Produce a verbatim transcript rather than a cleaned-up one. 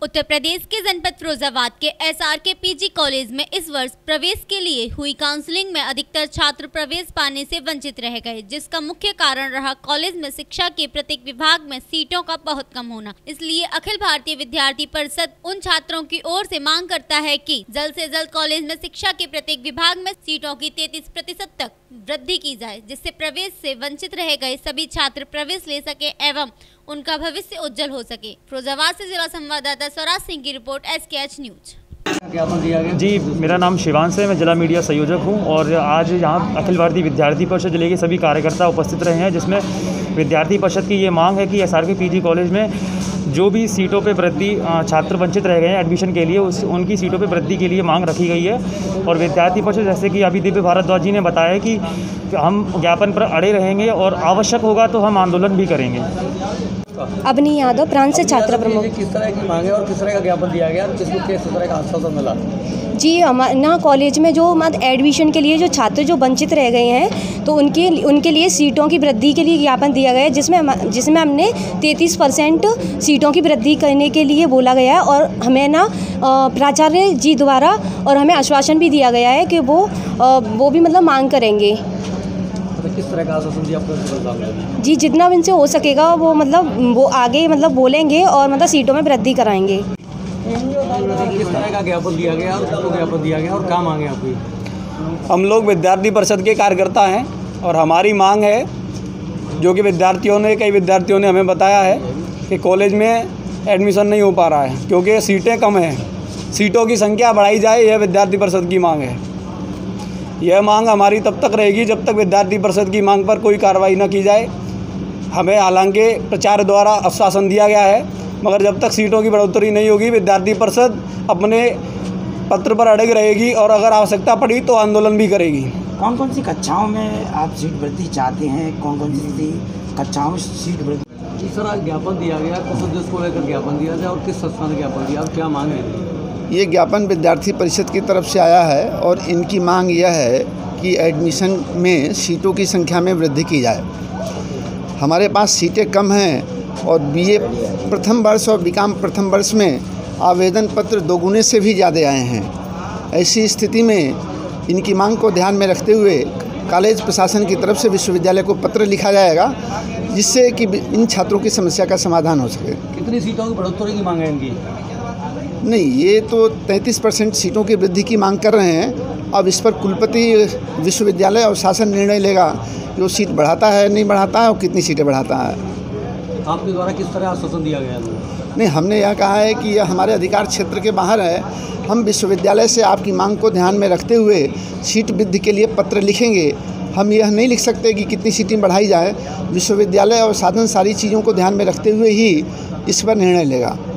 उत्तर प्रदेश के जनपद फिरोजाबाद के एसआर के पीजी कॉलेज में इस वर्ष प्रवेश के लिए हुई काउंसलिंग में अधिकतर छात्र प्रवेश पाने से वंचित रह गए, जिसका मुख्य कारण रहा कॉलेज में शिक्षा के प्रत्येक विभाग में सीटों का बहुत कम होना। इसलिए अखिल भारतीय विद्यार्थी परिषद उन छात्रों की ओर से मांग करता है कि जल्द से जल्द कॉलेज में शिक्षा के प्रत्येक विभाग में सीटों की तैंतीस प्रतिशत तक वृद्धि की जाए, जिससे प्रवेश से वंचित रह गए सभी छात्र प्रवेश ले सके एवं उनका भविष्य उज्जवल हो सके। फिरोजाबाद से जिला संवाददाता स्वराज सिंह की रिपोर्ट, एसकेएच न्यूज। जी, मेरा नाम शिवांश है, मैं जिला मीडिया संयोजक हूं और आज यहाँ अखिल भारतीय विद्यार्थी परिषद जिले के सभी कार्यकर्ता उपस्थित रहे हैं, जिसमें विद्यार्थी परिषद की ये मांग है कि एसआर के पीजी कॉलेज में जो भी सीटों पे वृद्धि छात्र वंचित रह गए हैं एडमिशन के लिए, उस उनकी सीटों पे वृद्धि के लिए मांग रखी गई है। और विद्यार्थी परिषद, जैसे कि अभी दिव्य भारद्वाज जी ने बताया कि हम ज्ञापन पर अड़े रहेंगे और आवश्यक होगा तो हम आंदोलन भी करेंगे। अबनी यादव, प्रांत से छात्र प्रमुख। किस तरह की मांगे और किस तरह का ज्ञापन दिया गया और किसको किस तरह का आश्वासन मिला? जी, हमारे कॉलेज में जो मत एडमिशन के लिए जो छात्र जो वंचित रह गए हैं, तो उनके उनके लिए सीटों की वृद्धि के लिए ज्ञापन दिया गया है, जिसमें जिसमें हमने तैंतीस परसेंट सीटों की वृद्धि करने के लिए बोला गया है। और हमें ना प्राचार्य जी द्वारा और हमें आश्वासन भी दिया गया है कि वो वो भी मतलब मांग करेंगे। किस तरह का आश्वासन दिया आपको? जी, जितना भी इनसे हो सकेगा वो मतलब वो आगे मतलब बोलेंगे और मतलब सीटों में वृद्धि कराएंगे। किस तरह का ज्ञापन दिया गया और किसको ज्ञापन दिया गया और क्या मांगे आपकी? हम लोग विद्यार्थी परिषद के कार्यकर्ता हैं और हमारी मांग है, जो कि विद्यार्थियों ने कई विद्यार्थियों ने हमें बताया है कि कॉलेज में एडमिशन नहीं हो पा रहा है क्योंकि सीटें कम हैं। सीटों की संख्या बढ़ाई जाए, यह विद्यार्थी परिषद की मांग है। यह मांग हमारी तब तक रहेगी जब तक विद्यार्थी परिषद की मांग पर कोई कार्रवाई न की जाए। हमें हालांकि प्राचार्य द्वारा आश्वासन दिया गया है, मगर जब तक सीटों की बढ़ोतरी नहीं होगी विद्यार्थी परिषद अपने पत्र पर अड़ग रहेगी और अगर आवश्यकता पड़ी तो आंदोलन भी करेगी। कौन कौन सी कक्षाओं में आप सीट वृद्धि चाहते हैं? कौन कौन सी कक्षाओं में सीट वृद्धि? किस तरह ज्ञापन दिया गया, किस उद्देश्य को लेकर ज्ञापन दिया गया और किस संस्था ने ज्ञापन दिया और क्या मांग है? ये ज्ञापन विद्यार्थी परिषद की तरफ से आया है और इनकी मांग यह है कि एडमिशन में सीटों की संख्या में वृद्धि की जाए। हमारे पास सीटें कम हैं और बीए प्रथम वर्ष और बीकॉम प्रथम वर्ष में आवेदन पत्र दोगुने से भी ज़्यादा आए हैं। ऐसी स्थिति में इनकी मांग को ध्यान में रखते हुए कॉलेज प्रशासन की तरफ से विश्वविद्यालय को पत्र लिखा जाएगा, जिससे कि इन छात्रों की समस्या का समाधान हो सके। कितनी सीटों की बढ़ोतरी की मांग है इनकी? नहीं, ये तो तैंतीस परसेंट सीटों की वृद्धि की मांग कर रहे हैं। अब इस पर कुलपति विश्वविद्यालय और शासन निर्णय लेगा कि वो सीट बढ़ाता है नहीं बढ़ाता है और कितनी सीटें बढ़ाता है। आपके द्वारा किस तरह आश्वासन दिया गया? नहीं, हमने यह कहा है कि यह हमारे अधिकार क्षेत्र के बाहर है। हम विश्वविद्यालय से आपकी मांग को ध्यान में रखते हुए सीट वृद्धि के लिए पत्र लिखेंगे। हम यह नहीं लिख सकते कि कितनी सीटें बढ़ाई जाए। विश्वविद्यालय और शासन सारी चीज़ों को ध्यान में रखते हुए ही इस पर निर्णय लेगा।